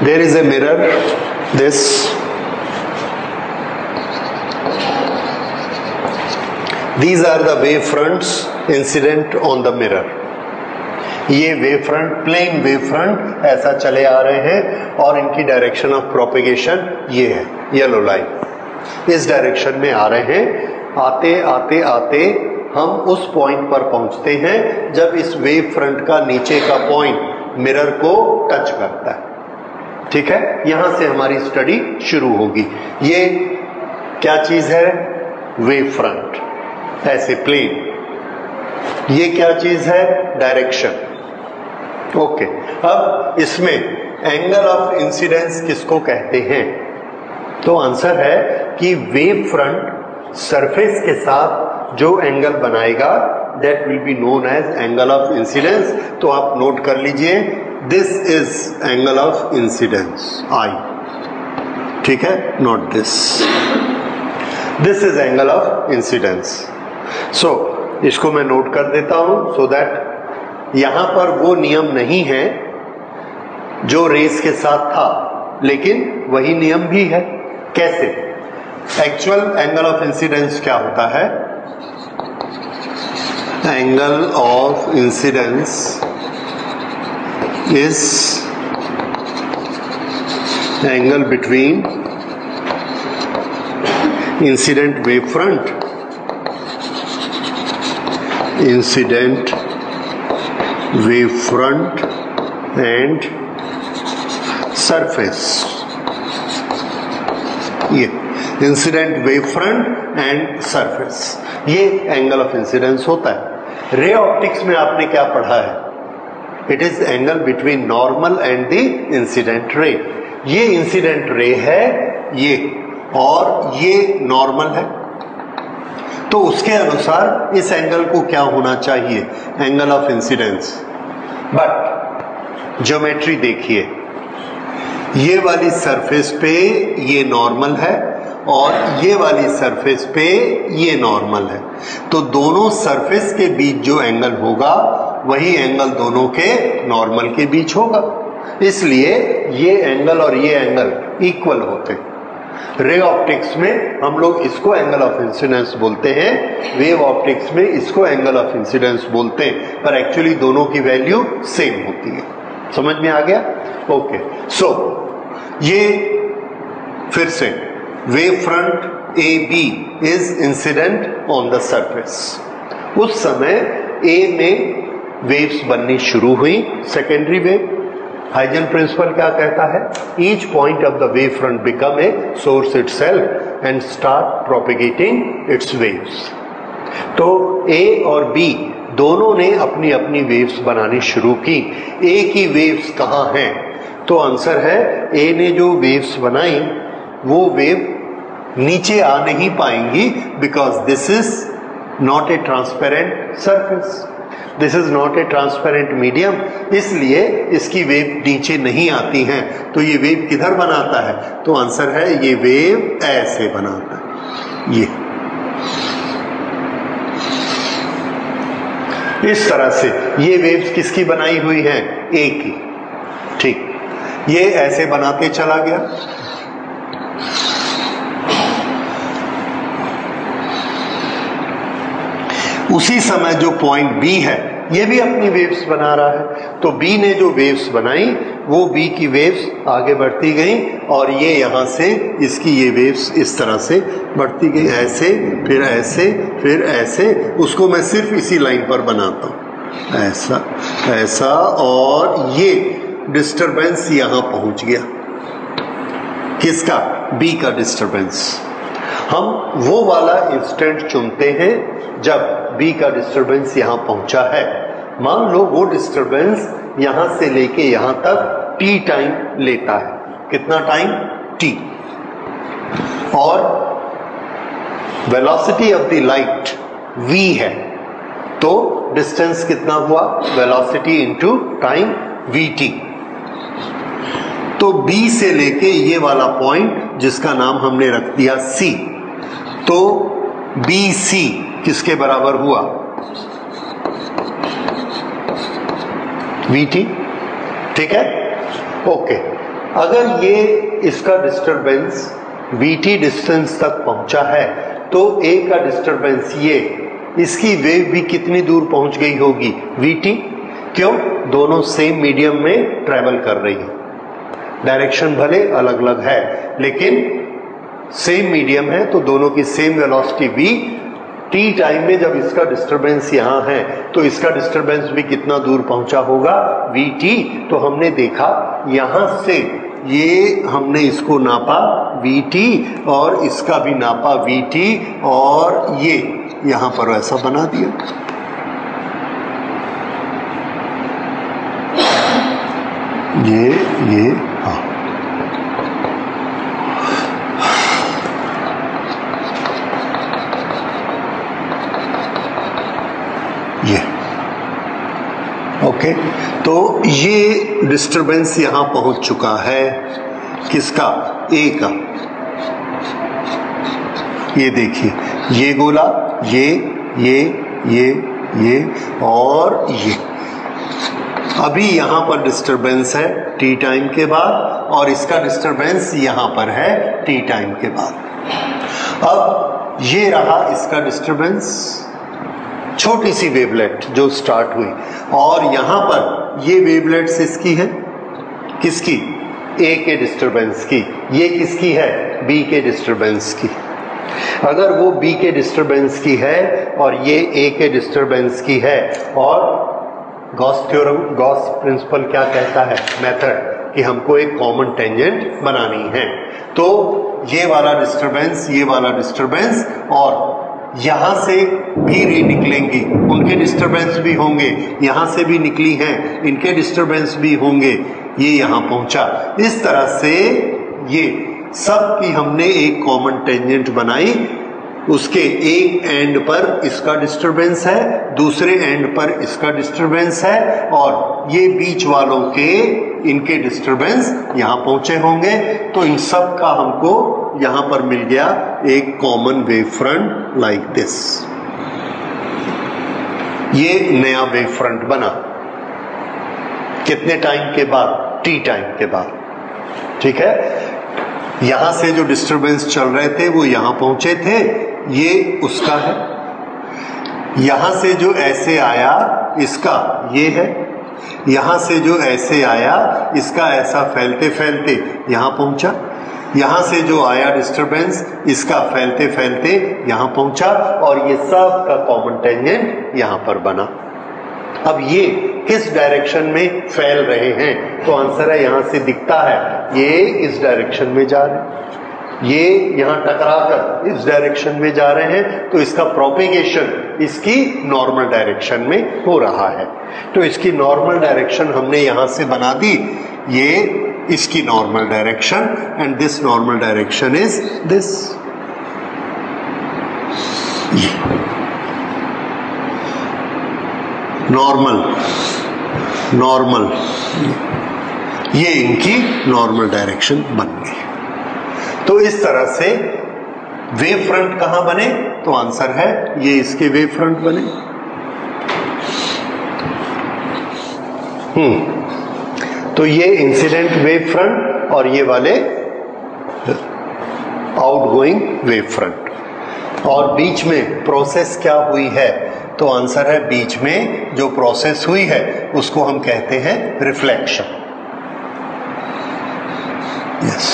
There is a mirror, this. These are the wave fronts incident on the mirror. ये wave front, plane wave front ऐसा चले आ रहे हैं और इनकी डायरेक्शन ऑफ प्रोपेगेशन ये है, येलो लाइन इस डायरेक्शन में आ रहे हैं। आते आते आते हम उस पॉइंट पर पहुंचते हैं जब इस वेव फ्रंट का नीचे का पॉइंट मिरर को टच करता है। ठीक है, यहां से हमारी स्टडी शुरू होगी। ये क्या चीज है? वेव फ्रंट, ऐसे प्लेन। ये क्या चीज है? डायरेक्शन। ओके, अब इसमें एंगल ऑफ इंसिडेंस किसको कहते हैं? तो आंसर है कि वेव फ्रंट सरफेस के साथ जो एंगल बनाएगा that will be known as angle of incidence. तो आप नोट कर लीजिए, this is angle of incidence I. ठीक है, not this, this is angle of incidence. So इसको मैं नोट कर देता हूं सो दैट यहां पर वो नियम नहीं है जो रेस के साथ था, लेकिन वही नियम भी है। कैसे? एक्चुअल एंगल ऑफ इंसिडेंस क्या होता है? Angle of incidence is angle between incident wave front, incident wave front and surface। ये incident wave front and surface, ये एंगल ऑफ इंसिडेंस होता है। रे ऑप्टिक्स में आपने क्या पढ़ा है? It is angle between normal and the incident ray. ये इंसिडेंट रे है ये, और ये नॉर्मल है, तो उसके अनुसार इस एंगल को क्या होना चाहिए? Angle of incidence. But geometry देखिए, ये वाली सरफेस पे ये नॉर्मल है और ये वाली सरफेस पे ये नॉर्मल है, तो दोनों सरफेस के बीच जो एंगल होगा वही एंगल दोनों के नॉर्मल के बीच होगा। इसलिए ये एंगल और ये एंगल इक्वल होते हैं। रे ऑप्टिक्स में हम लोग इसको एंगल ऑफ इंसिडेंस बोलते हैं, वेव ऑप्टिक्स में इसको एंगल ऑफ इंसिडेंस बोलते हैं, पर एक्चुअली दोनों की वैल्यू सेम होती है। समझ में आ गया? ओके, सो ये फिर से wave front A B is incident on the surface. उस समय ए में वेव्स बननी शुरू हुई, सेकेंडरी वेव। हाइजन प्रिंसिपल क्या कहता है? Each point of the wave front become a source itself and start propagating its waves. तो ए और बी दोनों ने अपनी अपनी वेव्स बनानी शुरू की। ए की वेव्स कहाँ हैं? तो आंसर है, ए ने जो वेव्स बनाई वो वेव नीचे आ नहीं पाएंगी, because this is not a transparent surface, this is not a transparent medium, इसलिए इसकी वेव नीचे नहीं आती हैं। तो ये वेव किधर बनाता है? तो आंसर है, ये वेव ऐसे बनाता है, ये इस तरह से। ये वेव्स किसकी बनाई हुई हैं? ए की। ठीक, ये ऐसे बनाते चला गया। उसी समय जो पॉइंट बी है ये भी अपनी वेव्स बना रहा है, तो बी ने जो वेव्स बनाई वो बी की वेव्स आगे बढ़ती गई और ये यहां से इसकी ये वेव्स इस तरह से बढ़ती गई, ऐसे फिर ऐसे फिर ऐसे। उसको मैं सिर्फ इसी लाइन पर बनाता हूं, ऐसा ऐसा, और ये डिस्टरबेंस यहां पहुंच गया। किसका? बी का डिस्टरबेंस। हम वो वाला इंस्टेंट चुनते हैं जब बी का डिस्टरबेंस यहां पहुंचा है। मान लो वो डिस्टरबेंस यहां से लेके यहां तक टी टाइम लेता है। कितना टाइम? टी। और velocity of the light v है, तो डिस्टेंस कितना हुआ? Velocity into time vt। तो B से लेके ये वाला पॉइंट जिसका नाम हमने रख दिया C, तो BC किसके बराबर हुआ? VT। ठीक है, ओके। अगर ये इसका डिस्टरबेंस VT डिस्टेंस तक पहुंचा है तो A का डिस्टरबेंस ये, इसकी वेव भी कितनी दूर पहुंच गई होगी, VT। क्यों? दोनों सेम मीडियम में ट्रेवल कर रही है, डायरेक्शन भले अलग अलग है लेकिन सेम मीडियम है, तो दोनों की same velocity V। T time में जब इसका डिस्टरबेंस यहां है तो इसका डिस्टरबेंस भी कितना दूर पहुंचा होगा, VT। तो हमने देखा यहां से ये हमने इसको नापा VT और इसका भी नापा VT और ये यहां पर ऐसा बना दिया। ये हाँ, ये ओके। तो ये डिस्टरबेंस यहां पहुंच चुका है, किसका, A का। ये देखिए, ये गोला, ये और ये। अभी यहां पर डिस्टरबेंस है T टाइम के बाद और इसका डिस्टरबेंस यहां पर है T टाइम के बाद। अब ये रहा इसका डिस्टरबेंस, छोटी सी वेवलेट जो स्टार्ट हुई, और यहां पर ये वेवलेट्स इसकी है, किसकी, A के डिस्टरबेंस की। ये किसकी है, B के डिस्टरबेंस की। अगर वो B के डिस्टरबेंस की है और ये A के डिस्टरबेंस की है, और गॉस थ्योरम, गॉस प्रिंसिपल क्या कहता है, मेथड, कि हमको एक कॉमन टेंजेंट बनानी है, तो ये वाला डिस्टरबेंस, ये वाला डिस्टरबेंस और यहां से भी रे निकलेंगी, उनके डिस्टरबेंस भी होंगे, यहां से भी निकली हैं, इनके डिस्टरबेंस भी होंगे, ये यहां पहुंचा। इस तरह से ये सब की हमने एक कॉमन टेंजेंट बनाई। उसके एक एंड पर इसका डिस्टरबेंस है, दूसरे एंड पर इसका डिस्टरबेंस है, और ये बीच वालों के, इनके डिस्टरबेंस यहां पहुंचे होंगे। तो इन सब का हमको यहां पर मिल गया एक common wave front like this. ये नया वेव फ्रंट बना कितने टाइम के बाद, T टाइम के बाद, ठीक है। यहां से जो डिस्टरबेंस चल रहे थे वो यहां पहुंचे थे, ये उसका है। यहां से जो ऐसे आया इसका ये है, यहां से जो ऐसे आया इसका ऐसा फैलते फैलते यहां पहुंचा, यहां से जो आया डिस्टरबेंस इसका फैलते फैलते यहां पहुंचा, और ये सब का कॉमन टेंजेंट यहां पर बना। अब ये किस डायरेक्शन में फैल रहे हैं, तो आंसर है यहां से दिखता है ये इस डायरेक्शन में जा रहे हैं, ये यहां टकराकर इस डायरेक्शन में जा रहे हैं, तो इसका प्रोपेगेशन इसकी नॉर्मल डायरेक्शन में हो रहा है। तो इसकी नॉर्मल डायरेक्शन हमने यहां से बना दी, ये इसकी normal direction, and this normal direction is this. Normal ये इनकी नॉर्मल डायरेक्शन बन गई। तो इस तरह से वेव फ्रंट कहां बने, तो आंसर है ये इसके वेव फ्रंट बने। तो ये इंसिडेंट वेव फ्रंट और ये वाले आउटगोइंग वेव फ्रंट। और बीच में प्रोसेस क्या हुई है, तो आंसर है बीच में जो प्रोसेस हुई है उसको हम कहते हैं रिफ्लेक्शन। यस,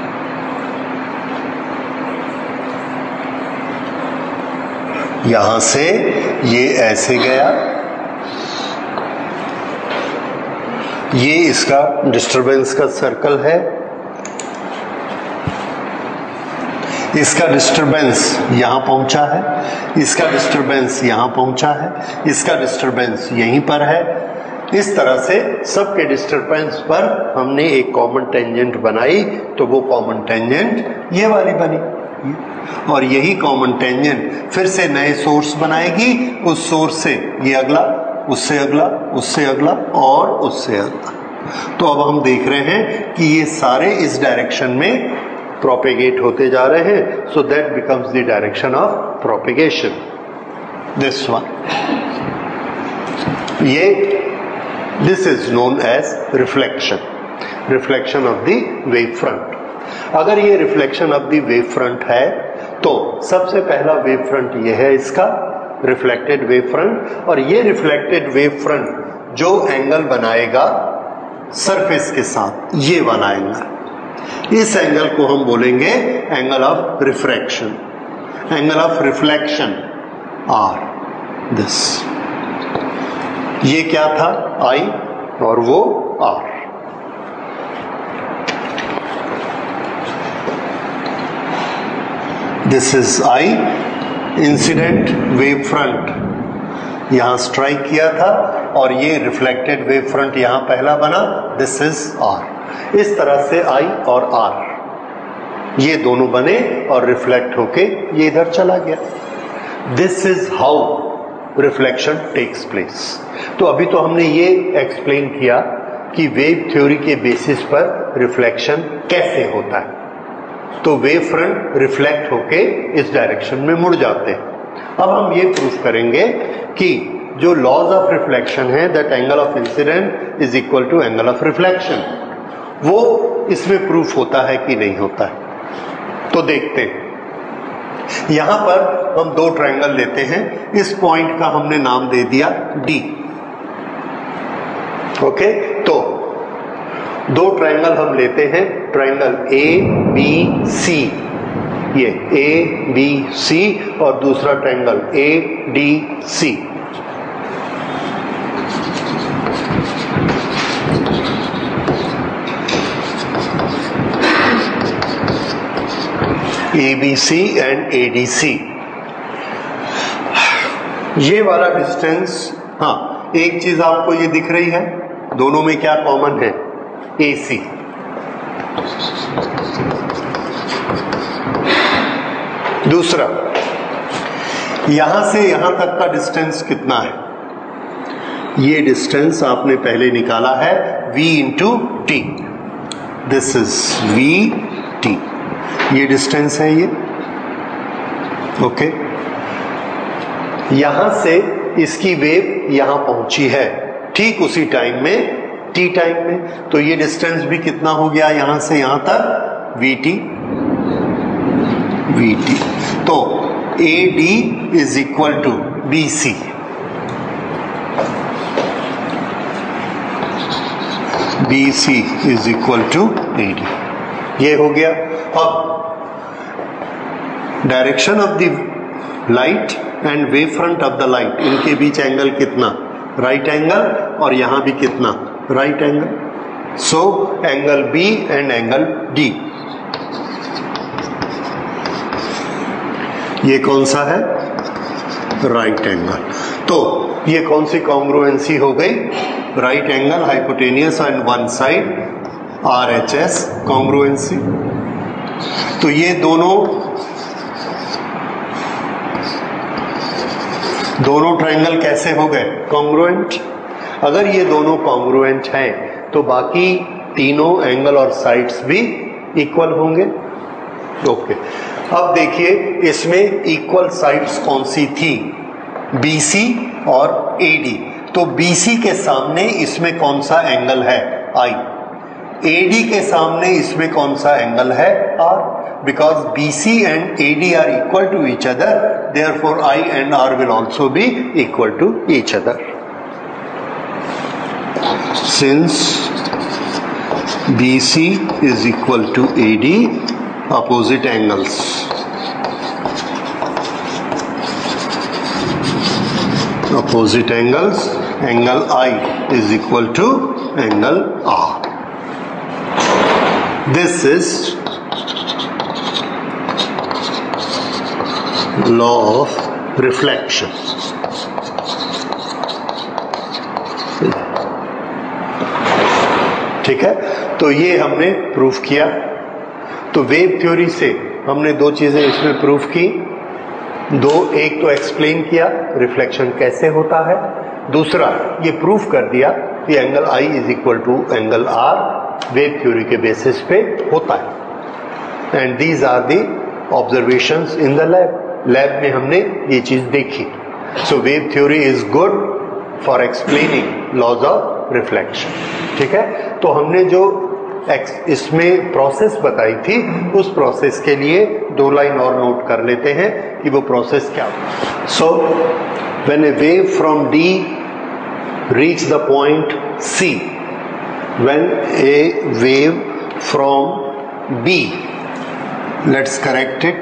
यहां से ये ऐसे गया, ये इसका डिस्टरबेंस का सर्कल है, इसका डिस्टरबेंस यहां पहुंचा है, इसका डिस्टरबेंस यहां पहुंचा है, इसका डिस्टरबेंस यहीं पर है। इस तरह से सबके डिस्टरबेंस पर हमने एक कॉमन टेंजेंट बनाई, तो वो कॉमन टेंजेंट ये वाली बनी, और यही कॉमन टेंजेंट फिर से नए सोर्स बनाएगी, उस सोर्स से ये अगला, उससे अगला, उससे अगला और उससे अगला। तो अब हम देख रहे हैं कि ये सारे इस डायरेक्शन में प्रोपेगेट होते जा रहे हैं, so that becomes the direction of propagation, this one. ये this is known as reflection. Reflection of the wave front. अगर ये reflection of the wave front है तो सबसे पहला वेव फ्रंट ये है इसका रिफ्लेक्टेड वेव फ्रंट, और ये रिफ्लेक्टेड वेव फ्रंट जो एंगल बनाएगा सरफेस के साथ, ये वाला एंगल, इस एंगल को हम बोलेंगे angle of refraction, angle of reflection R. This, ये क्या था आई और वो R. This is I, incident wave front यहां स्ट्राइक किया था और ये रिफ्लेक्टेड वेव फ्रंट यहां पहला बना, दिस इज आर। इस तरह से आई और आर ये दोनों बने और रिफ्लेक्ट होके ये इधर चला गया। This is how reflection takes place. तो अभी तो हमने ये एक्सप्लेन किया कि वेव थ्योरी के बेसिस पर रिफ्लेक्शन कैसे होता है। तो वेव फ्रंट रिफ्लेक्ट होके इस डायरेक्शन में मुड़ जाते हैं। अब हम ये प्रूफ करेंगे कि जो लॉज ऑफ रिफ्लेक्शन है, that angle of incident is equal to angle of reflection, वो इसमें प्रूफ होता है कि नहीं होता है। तो देखते हैं, यहां पर हम दो ट्रायंगल लेते हैं। इस पॉइंट का हमने नाम दे दिया डी। ओके, तो दो ट्रायंगल हम लेते हैं, ट्रायंगल ए बी सी, ये ए बी सी, और दूसरा triangle A D C. ABC and ADC, ये वाला डिस्टेंस, हाँ एक चीज आपको ये दिख रही है, दोनों में क्या कॉमन है, AC। दूसरा, यहां से यहां तक का डिस्टेंस कितना है, ये डिस्टेंस आपने पहले निकाला है V into T, this is V T, ये डिस्टेंस है ये। ओके, यहां से इसकी वेव यहां पहुंची है ठीक उसी टाइम में, टी टाइम में, तो ये डिस्टेंस भी कितना हो गया यहां से यहां तक, VT। तो AD is equal to BC। BC is equal to AD, ये हो गया। अब direction of the light and wave front of the light, इनके बीच एंगल कितना, राइट एंगल, और यहां भी कितना, right angle. So angle B and angle D, ये कौन सा है, राइट एंगल। तो ये कौन सी कॉन्ग्रुएंसी हो गई, right angle hypotenuse on one side, RHS congruency. तो ये दोनों ट्रायंगल कैसे हो गए, कॉन्ग्रुएंट। अगर ये दोनों कॉन्ग्रुएंट हैं तो बाकी तीनों एंगल और साइड्स भी इक्वल होंगे। ओके, अब देखिए इसमें इक्वल साइड्स कौन सी थी, BC और AD। तो BC के सामने इसमें कौन सा एंगल है, I। AD के सामने इसमें कौन सा एंगल है, R। Because BC and AD are equal to each other, therefore I and R will also be equal to each other. Since BC is equal to AD, opposite angles, angle I is equal to angle R. This is law of reflection. ठीक है, तो ये हमने proof किया। तो wave theory से हमने दो चीजें इसमें प्रूफ की, एक तो एक्सप्लेन किया रिफ्लेक्शन कैसे होता है, दूसरा ये प्रूफ कर दिया कि angle I is equal to angle R wave theory के बेसिस पे होता है। And these are the observations in the lab में हमने ये चीज देखी। So wave theory is good for explaining laws of reflection. ठीक है, तो हमने जो इसमें प्रोसेस बताई थी, उस प्रोसेस के लिए 2 लाइन और नोट कर लेते हैं कि वो प्रोसेस क्या। So when a wave from D reach the point C, when a wave from B, let's correct it,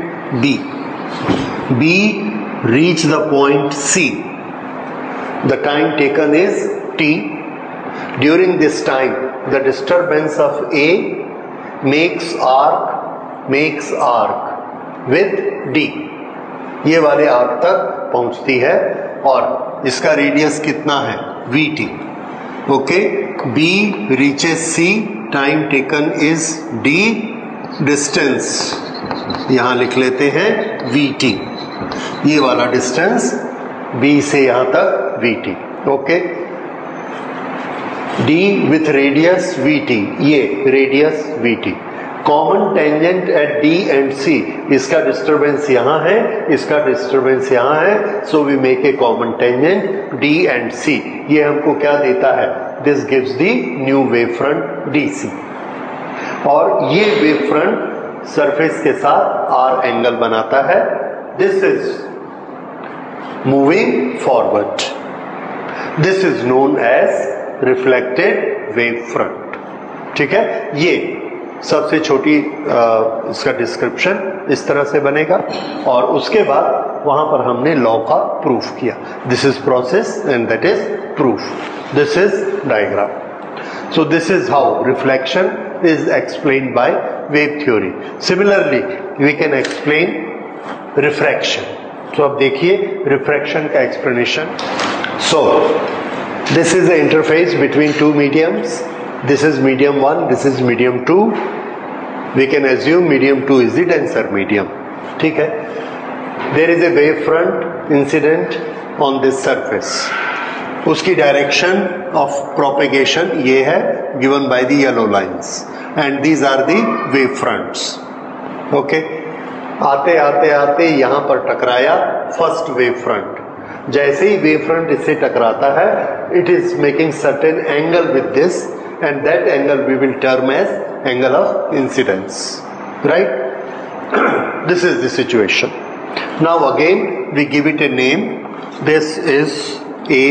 B reach the point C, the time taken is t. During this time the disturbance of A makes arc with D, ये वाले arc तक पहुंचती है और इसका radius कितना है, VT. Okay, B reaches C, time taken is D, distance यहां लिख लेते हैं VT, ये वाला डिस्टेंस B से यहां तक VT. Okay, D with radius VT, ये radius VT. Common tangent at D and C, इसका डिस्टरबेंस यहां है, इसका डिस्टरबेंस यहां है, so we make a common tangent D and C. ये हमको क्या देता है, this gives the new wave front DC. और ये वेव फ्रंट सरफेस के साथ R एंगल बनाता है. This is moving forward. This is known as reflected wave front. ठीक है, ये सबसे छोटी इसका डिस्क्रिप्शन इस तरह से बनेगा और उसके बाद वहां पर हमने लॉ का प्रूफ किया. This is process and that is proof. This is diagram. So this is how reflection is explained by wave theory. Similarly, we can explain refraction. So अब देखिए refraction का explanation. So this is the interface between two mediums. This is medium 1, this is medium 2. We can assume medium 2 is the denser medium. ठीक है. There is a wave front incident on this surface. उसकी direction of propagation ये है, given by the yellow lines, and these are the wave fronts. Okay, आते आते आते यहां पर टकराया फर्स्ट वेव फ्रंट. जैसे ही वेव फ्रंट इससे टकराता है, it is making certain angle with this, and that angle we will term as angle of incidence. Right, this is the situation. Now again we give it a name. This is A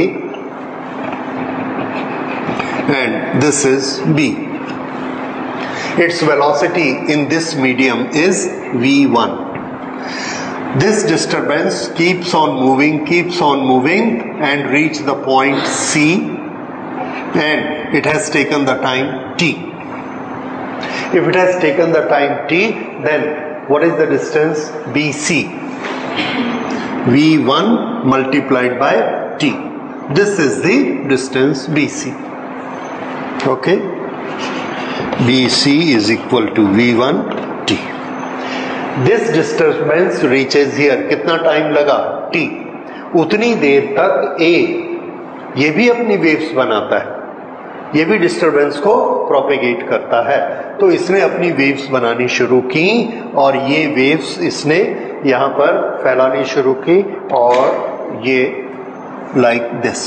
and this is B. Its velocity in this medium is V1. This disturbance keeps on moving and reach the point C, and it has taken the time T. If it has taken the time T, then what is the distance BC? V1 multiplied by T. This is the distance BC. Okay, BC is equal to V1 T. This disturbance reaches here. कितना time लगा? T. उतनी देर तक A ये भी अपनी waves बनाता है, ये भी डिस्टरबेंस को प्रोपेगेट करता है. तो इसने अपनी वेव्स बनानी शुरू की और ये वेव्स इसने यहां पर फैलानी शुरू की, और ये लाइक दिस.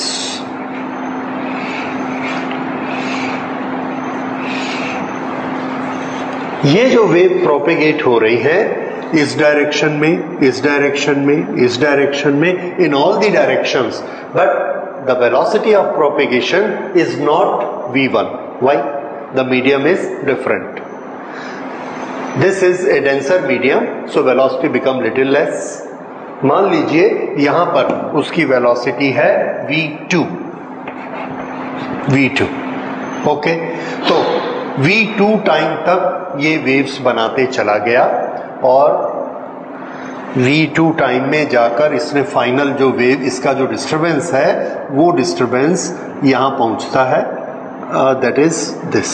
ये जो वेव प्रोपेगेट हो रही है इस डायरेक्शन में, इस डायरेक्शन में, इस डायरेक्शन में, in all the directions, but the velocity of propagation is not v1. Why? The medium is different. This is a denser medium, so velocity become little less. मान लीजिए यहां पर उसकी वेलोसिटी है v2. ओके, तो v2 time तक ये waves बनाते चला गया, और v2 टाइम में जाकर इसने फाइनल जो वेव, इसका जो डिस्टरबेंस है वो डिस्टरबेंस यहां पहुंचता है, दैट इज दिस.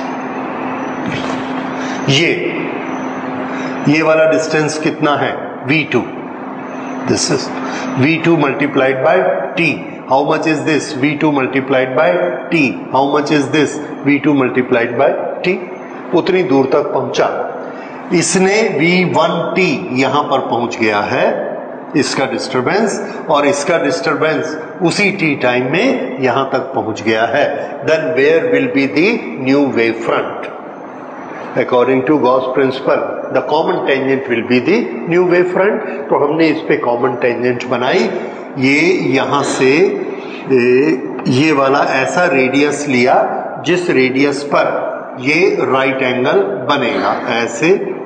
ये वाला डिस्टेंस कितना है? v2. This is v2 multiplied by t. How much is this? v2 multiplied by t. How much is this? v2 multiplied by t. उतनी दूर तक पहुंचा. इसने v1t यहां पर पहुंच गया है, इसका डिस्टरबेंस, और इसका डिस्टरबेंस उसी t टाइम में यहां तक पहुंच गया है. Then where will be the new wave front? According to Gauss principle the common tangent will be the new wave front. तो हमने इस पे कॉमन टेंजेंट बनाई, ये यहां से ये वाला ऐसा रेडियस लिया जिस रेडियस पर ये राइट एंगल बनेगा, ऐसे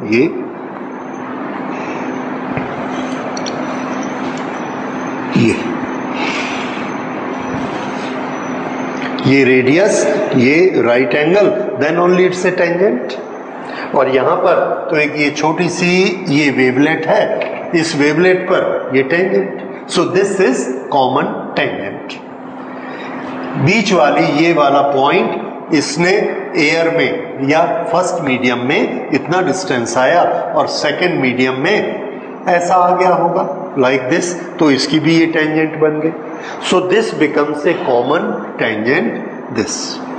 ये रेडियस, ये right angle, then only it's a tangent. और यहां पर तो एक ये छोटी सी ये वेवलेट है, इस वेवलेट पर ये tangent, so this is common tangent. बीच वाली ये वाला पॉइंट इसने एयर में या फर्स्ट मीडियम में इतना डिस्टेंस आया और सेकंड मीडियम में ऐसा आ गया होगा लाइक दिस, तो इसकी भी ये टेंजेंट बन गई। So this becomes a common tangent this,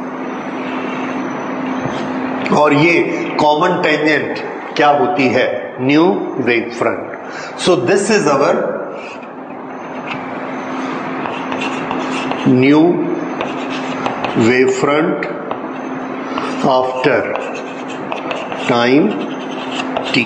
और ये कॉमन टेंजेंट क्या होती है? New wave front. So this is our new wave front after time t।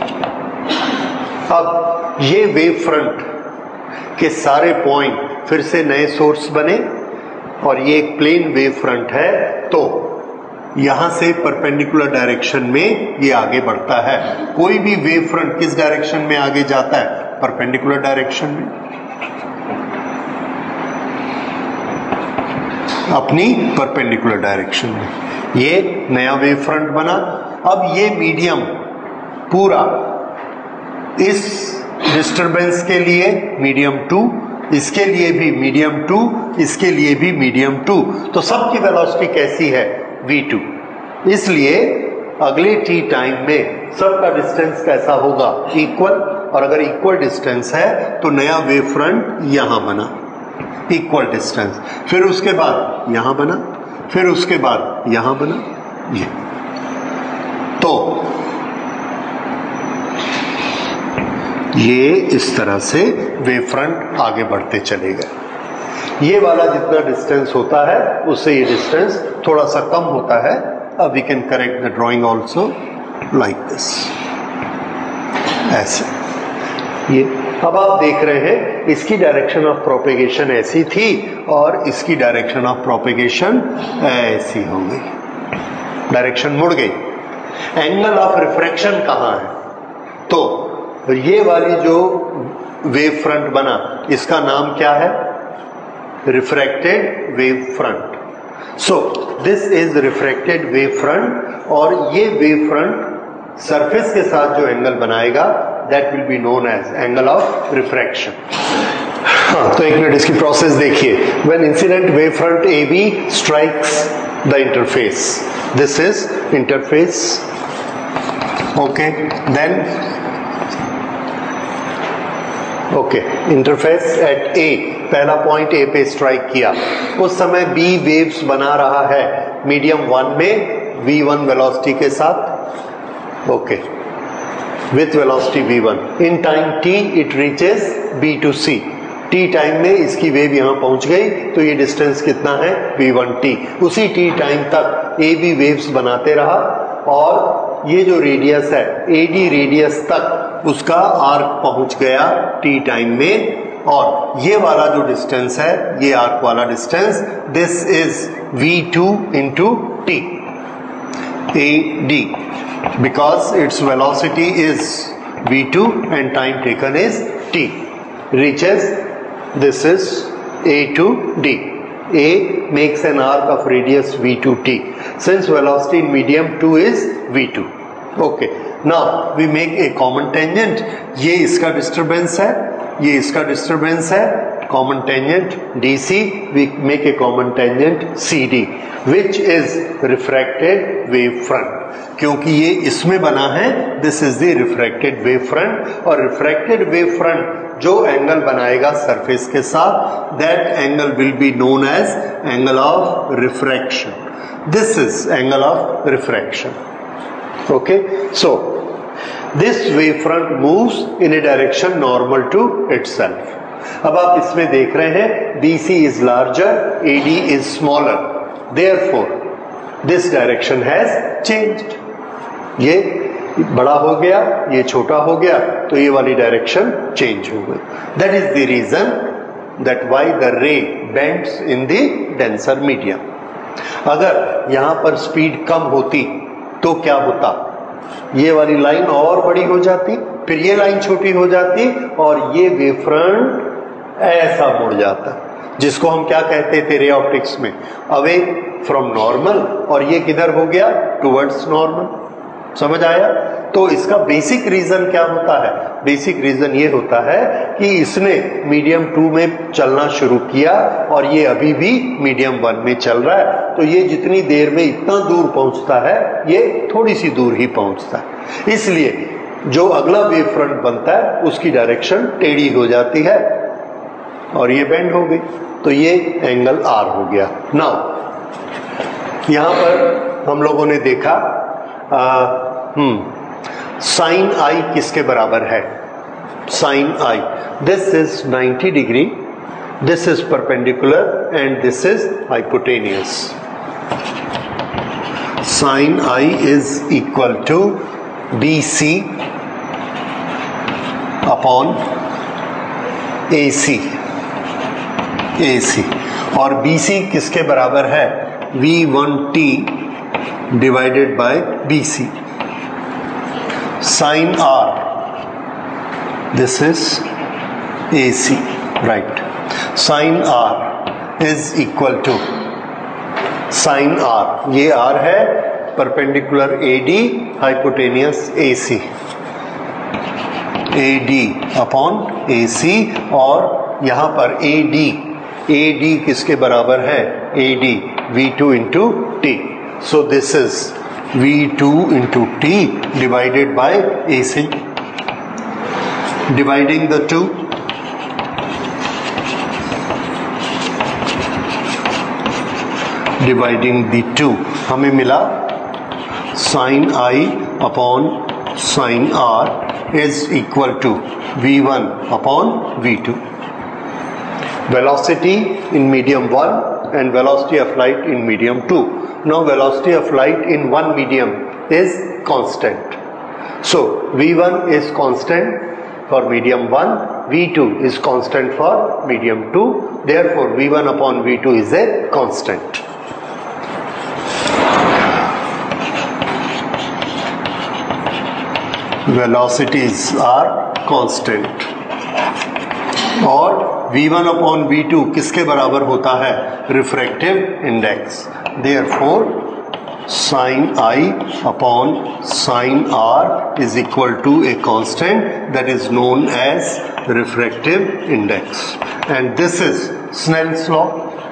अब ये वेव फ्रंट के सारे पॉइंट फिर से नए सोर्स बने और ये एक प्लेन वेव फ्रंट है, तो यहां से परपेंडिकुलर डायरेक्शन में ये आगे बढ़ता है। कोई भी वेव फ्रंट किस डायरेक्शन में आगे जाता है? परपेंडिकुलर डायरेक्शन में, अपनी परपेंडिकुलर डायरेक्शन में। ये नया वेव फ्रंट बना। अब ये मीडियम पूरा इस डिस्टरबेंस के लिए मीडियम 2, इसके लिए भी मीडियम 2, इसके लिए भी मीडियम 2, तो सबकी वेलोसिटी कैसी है? v2। इसलिए अगले t टाइम में सबका डिस्टेंस कैसा होगा? इक्वल। और अगर इक्वल डिस्टेंस है तो नया वेव फ्रंट यहां बना, इक्वल डिस्टेंस, फिर उसके बाद यहां बना, फिर उसके बाद यहां बना, ये। तो ये इस तरह से वेव फ्रंट आगे बढ़ते चले गए। ये वाला जितना डिस्टेंस होता है उससे ये डिस्टेंस थोड़ा सा कम होता है। अब we can correct the drawing also like this, ऐसे ये। अब आप देख रहे हैं इसकी डायरेक्शन ऑफ प्रोपेगेशन ऐसी थी और इसकी डायरेक्शन ऑफ प्रोपेगेशन ऐसी हो गई, डायरेक्शन मुड़ गई। एंगल ऑफ रिफ्रैक्शन कहाँ है? तो ये वाली जो वेव फ्रंट बना इसका नाम क्या है? Refracted wave front. So this is refracted wave front, और ये वेव फ्रंट सरफेस के साथ जो एंगल बनाएगा that will be known as angle of refraction. हाँ, तो एक मिनट इसकी प्रोसेस देखिए। When incident wave front AB strikes the interface, this is interface, okay, then okay, interface at A, पहला पॉइंट A पे स्ट्राइक किया, उस समय B वेव्स बना रहा है मीडियम 1 में v1 वेलोसिटी के साथ, okay, with velocity v1। In time t it reaches B to C, t time में इसकी वेव यहां पहुंच गई, तो ये डिस्टेंस कितना है? v1t। उसी t टाइम तक AB वेव्स बनाते रहा, और ये जो रेडियस है AD रेडियस तक उसका आर्क पहुंच गया t टाइम में, और ये वाला जो डिस्टेंस है, ये आर्क वाला distance, this is v2 into t AD, because its velocity is v2 and time taken is t, reaches, this is A to D. A makes an arc of radius v to t, since velocity in medium 2 is v2. Okay, now we make a common tangent. ये इसका disturbance है, ये इसका disturbance है, common tangent DC, we make a common tangent CD, which is refracted wave front. क्योंकि ये इसमें बना है, this is the refracted wave front, और refracted wave front जो एंगल बनाएगा सरफेस के साथ, that angle will be known as angle of refraction. This is angle of refraction. Okay, so this wave front moves in a direction normal to itself. अब आप इसमें देख रहे हैं BC is larger, AD is smaller. Therefore, this direction has changed. ये बड़ा हो गया, ये छोटा हो गया, तो ये वाली डायरेक्शन चेंज हो गई. That is the reason that why the ray bends in the denser medium. अगर यहां पर स्पीड कम होती तो क्या होता? ये वाली लाइन और बड़ी हो जाती, फिर ये लाइन छोटी हो जाती और ये वेव फ्रंट ऐसा मुड़ जाता, जिसको हम क्या कहते थे रे ऑप्टिक्स में, अवे फ्रॉम नॉर्मल, और ये किधर हो गया? Towards normal. समझ आया? तो इसका बेसिक रीजन क्या होता है? बेसिक रीजन ये होता है कि इसने मीडियम 2 में चलना शुरू किया और ये अभी भी मीडियम 1 में चल रहा है. तो ये जितनी देर में इतना दूर पहुंचता है, ये थोड़ी सी दूर ही पहुंचता है. इसलिए जो अगला वेव फ्रंट बनता है उसकी डायरेक्शन टेढ़ी हो जाती है और ये बेंड हो गई. तो ये एंगल आर हो गया. नाउ यहां पर हम लोगों ने देखा साइन आई किसके बराबर है? Sine I, this is 90 degree, this is perpendicular and this is hypotenuse. Sine I is equal to B C upon A C. और बी सी किसके बराबर है? V1t divided by B C. Sine R, this is A C, right. Sine R is equal to sine R, ये R है, perpendicular A D, hypotenuse A C. A D upon A C, और यहां पर A D किसके बराबर है? A D V2 into T. So this is V2 into T divided by A C. Dividing the two, dividing the two, हमें मिला sine I upon sine R is equal to V1 upon V2. Velocity in medium 1 and velocity of light in medium 2. Now velocity of light in one medium is constant. So V1 is constant for medium 1, V2 is constant for medium 2. Therefore V1 upon V2 is a constant. Velocities are constant. और V1 upon V2 किसके बराबर होता है? Refractive index. Therefore sine I upon sine R is equal to a constant that is known as refractive index. And this is Snell's law.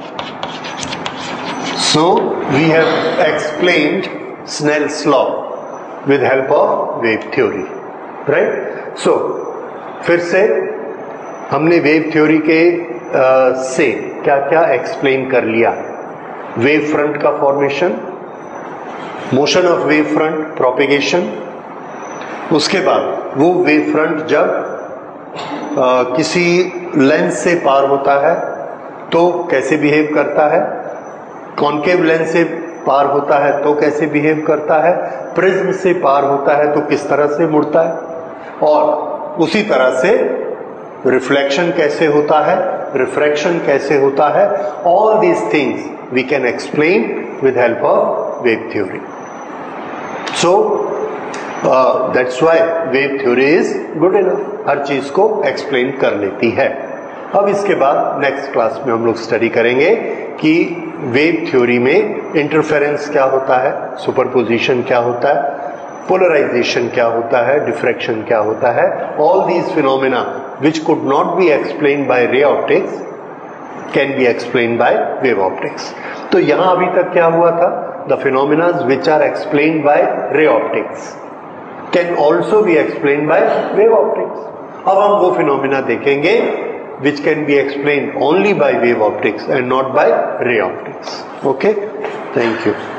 So we have explained Snell's law with help of wave theory, right. So फिर से हमने wave theory के से क्या क्या explain कर लिया? Wave front का formation, motion of wave front, propagation. उसके बाद वो वेव फ्रंट जब किसी लेंस से पार होता है तो कैसे बिहेव करता है, कॉन्केव लेंस से पार होता है तो कैसे बिहेव करता है, प्रिज्म से पार होता है तो किस तरह से मुड़ता है, और उसी तरह से रिफ्लेक्शन कैसे होता है, रिफ्रैक्शन कैसे होता है. All these things we can explain with help of wave theory. So that's why wave theory is good enough, हर चीज को एक्सप्लेन कर लेती है. अब इसके बाद नेक्स्ट क्लास में हम लोग स्टडी करेंगे कि वेव थ्योरी में इंटरफेरेंस क्या होता है, सुपरपोजिशन क्या होता है, पोलराइजेशन क्या होता है, डिफ्रैक्शन क्या होता है. All these phenomena which could not be explained by ray optics can be explained by wave optics. तो यहां अभी तक क्या हुआ था? The phenomena which are explained by ray optics can also be explained by wave optics. अब हम वो फिनोमेना देखेंगे which can be explained only by wave optics and not by ray optics. Okay? Thank you.